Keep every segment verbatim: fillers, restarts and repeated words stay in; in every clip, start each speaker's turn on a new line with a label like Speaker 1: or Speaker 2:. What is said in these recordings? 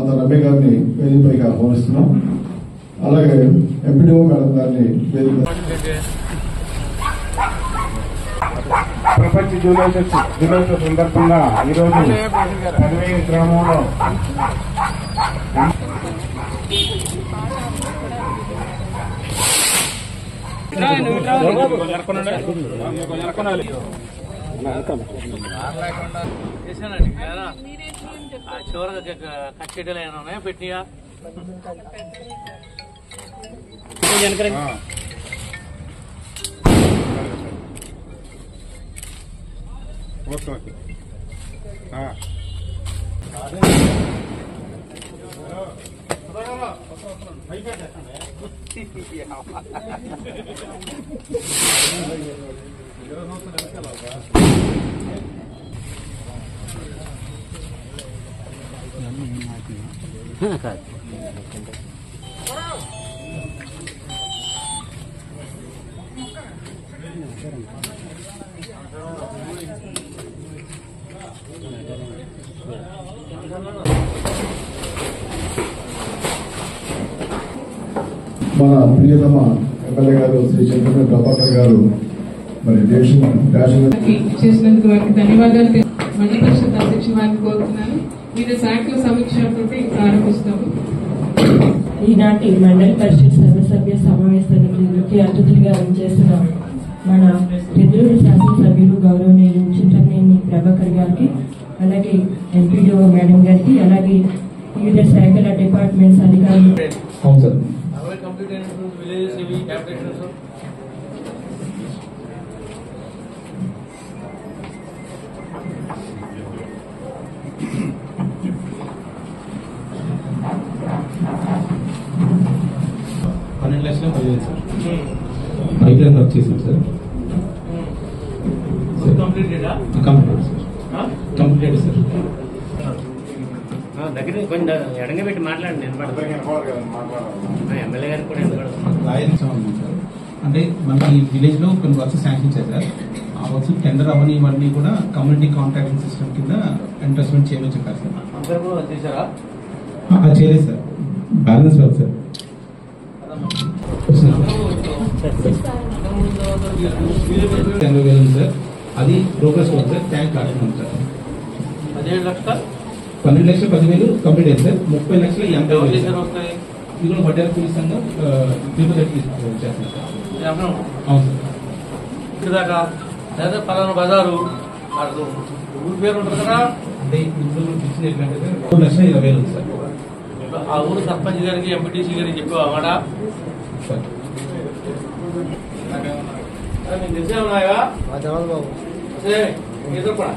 Speaker 1: మాత రమ్య గారిని వేదికపైకి ఆహ్వానిస్తున్నాం. అలాగే ఎంపీడీఓ మేడం గారిని వేదిక.
Speaker 2: ప్రపంచ దినోత్సవ దినోత్సవ సందర్భంగా ఈరోజు పదివేల గ్రామంలో
Speaker 3: చివరిగా కచ్చేటలు ఏమైనా ఉన్నాయా పెట్టియా
Speaker 1: మన ప్రియతమ ఎమ్మెల్యే గారు శ్రీ చంద్రబాబు ప్రభాకర్ గారు మరి
Speaker 4: చేసినందుకు వారికి ధన్యవాదాలు. మండల పరిషత్ అధ్యక్ష వారిని కోరుతున్నాను. వివిధ శాఖల సమీక్షతో ప్రారంభిస్తాము.
Speaker 5: ఈనాటి మండల పరిషత్ సర్వసభ్య సమావేశానికి ముఖ్య అతిథులుగా చేసిన మన పెద్దూరు శాసనసభ్యులు గౌరవనీయులు చింతమనేని ప్రభాకర్ గారికి, అలాగే ఎంపీడీఓ మేడం గారికి, అలాగే వివిధ శాఖల డిపార్ట్మెంట్స్ అధికారులు.
Speaker 6: పన్నెండు లక్షల పదివేలు సార్ పైప్ లైన్ వర్క్ చేసాం sir. Completed sir completed sir.
Speaker 3: దగ్గర కొంచెం ఎడంగా పెట్టి మాట్లాడండి. ఎమ్మెల్యే గారికి కూడా
Speaker 6: సార్ అంటే మన ఈ విలేజ్ లో కొన్ని వర్క్స్ శాంక్షన్ చేశారు. ఆ వర్క్స్ టెండర్ అవని ఇవన్నీ కూడా కమ్యూనిటీ కాంట్రాక్టింగ్ సిస్టమ్ కింద ఇన్వెస్ట్మెంట్ చేయమని చెప్పారు సార్.
Speaker 3: అందరూ చేశారా?
Speaker 6: అది చేయలేదు సార్, బ్యాలెన్స్ వర్క్ సార్. ఎనభై వేలు సార్, అది ప్రోగ్రెస్ వర్క్ సార్. ట్యాంక్ కట్టుకున్నాం సార్.
Speaker 3: పదిహేడు లక్షల
Speaker 6: పన్నెండు లక్షల పదివేలు కంప్లీట్ అయింది సార్. ముప్పై లక్షల ఎనభై వేలు ఇది కూడా వడ్డీ కూలీ సంఘం తిరుపతి చేస్తున్నారు సార్. అవును
Speaker 3: సార్. దాకా లేదా పలానా బజారు ఊరి పేరు ఉంటుంది కదా,
Speaker 6: అంటే ఇప్పుడు ఇచ్చిన ఏంటంటే మూడు లక్షల ఇరవై వేలు ఉంది సార్.
Speaker 3: ఆ ఊరు సర్పంచ్ గారికి ఎంపీటీసీ గారికి చెప్పావాడా
Speaker 6: సార్?
Speaker 3: మీకు తెలిసే ఉన్నాయా? ఎదుర్కొన్నా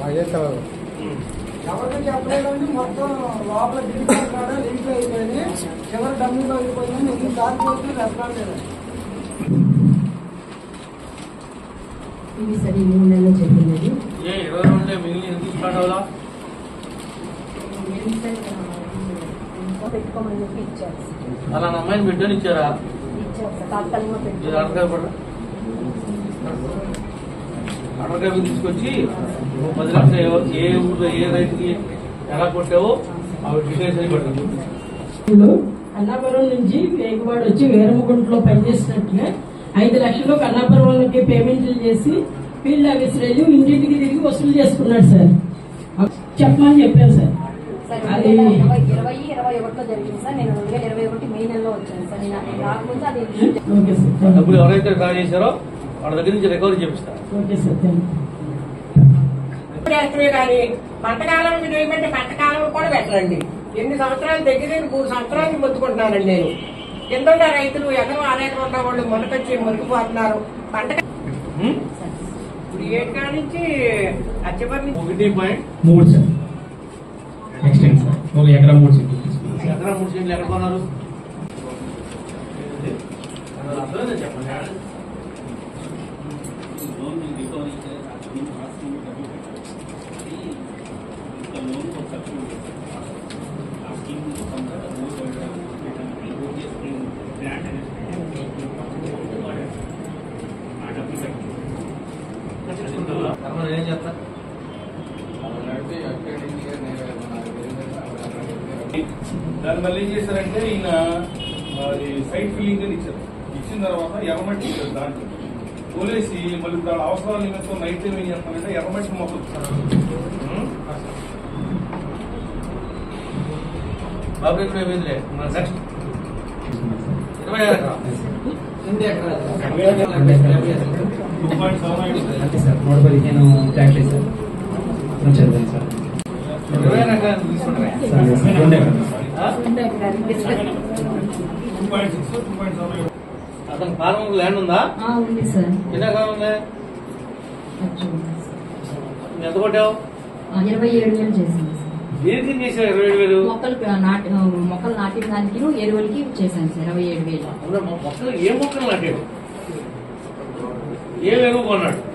Speaker 7: ఎవరికి చెప్పలేదండి. మొత్తం లోపల లీక్ అయిపోయింది. చివరి డబ్బులు అయిపోయిందని ఎన్ని సార్లు పోతే రెస్పాండ్ లేదండి.
Speaker 5: ఇది సరే ఈ మూడు నెలలు చెప్పింది.
Speaker 3: ఏ ఇరవై రెండు మిగిలిన ఎందుకు స్టార్ట్ అవ్వాలా?
Speaker 8: పెట్టుకోమని చెప్పి ఇచ్చారు.
Speaker 3: అలా అమ్మాయిని బిడ్డని ఇచ్చారా?
Speaker 8: ఇచ్చారు సార్, తాత్కాలికంగా
Speaker 3: ఇది అడగాయ పడ అడగాయ తీసుకొచ్చి పది లక్షలు ఏ ఊళ్ళో ఏ రైతుకి ఎలా కొట్టావో అవి డీటెయిల్స్ అని పెట్టండి.
Speaker 5: అన్నాపురం నుంచి వేగవాడు వచ్చి వేరమ్మగుంటలో పనిచేసినట్టుగా ఐదు లక్షలు అన్నాపురంకి పేమెంట్లు చేసి ఫీల్డ్ ఆఫీసర్ వెళ్ళి ఇంటింటికి తిరిగి వసూలు చేసుకున్నాడు సార్. చెప్పమని చెప్పాను సార్.
Speaker 8: ఇరవై ఇరవై ఇరవై ఒకటిలో జరిగింది సార్. నేను రెండు వేల ఇరవై ఒకటి మే నెలలో వచ్చాను సార్. నేను రాకముందు అది
Speaker 3: డబ్బులు ఎవరైతే డ్రా చేశారో వాళ్ళ దగ్గర నుంచి రికవరీ చేపిస్తారు.
Speaker 5: Okay sir.
Speaker 7: కానీ పంటకాలం చేయమంటే పంటకాలం కూడా పెట్టండి. ఎన్ని సంవత్సరాలు దగ్గర మూడు సంవత్సరాలు మొత్తుకుంటున్నానండి నేను. కింద రైతులు ఎకరం అనేకం ఉన్న వాళ్ళు మొదటొచ్చి మురికిపోతున్నారు. పంట ఇప్పుడు ఏడు కాడ నుంచి అచ్చపల్లి
Speaker 3: ఒకటి పాయింట్
Speaker 6: మూడు సార్ ఎక్స్టెండ్ సార్. ఒక ఎకరా మూడు సెంట్లు
Speaker 3: ఎకరా మూడు సెంట్లు ఎక్కడ కొన్నారు? చెప్పండి. ఏం చెప్తా దాన్ని మళ్ళీ ఏం చేశారంటే ఈయన అది సైట్ ఫిల్లింగ్ అని ఇచ్చారు. ఇచ్చిన తర్వాత ఎర్రమట్టి ఇచ్చారు. దాంట్లో పోలేసి మళ్ళీ దాని అవసరాల నిమిత్తం నైట్ టైం ఏం చేస్తానంటే ఎర్రమట్టి మొక్కలు బాబు ఇప్పుడు ఏమైందిలే నెక్స్ట్ ఇరవై ఆరు టూ పాయింట్ సెవెన్
Speaker 9: అంటే సార్ నూట పదిహేను ట్యాక్లీ సార్ చదివాను సార్
Speaker 3: ఇరవై ఆరు ఎకరాలు తీసుకుంటారా two point six two point seven అతను ఫార్మ్ ల్యాండ్ ఉందా?
Speaker 8: ఉంది సార్.
Speaker 3: ఎన్ని ఎకరాలు ఉంది? ఎంత కొట్టావు?
Speaker 8: ఇరవై ఏడు వేలు చేశాను సార్.
Speaker 3: దేనికి చేసావు ఇరవై ఏడు వేలు?
Speaker 8: మొక్కలు నాటి మొక్కలు నాటిన దానికి ఎరువులకి చేశాను సార్ ఇరవై ఏడు వేలు.
Speaker 3: మొక్కలు ఏ మొక్కలు నాటాడు? ఏ ఎరువు కొన్నాడు?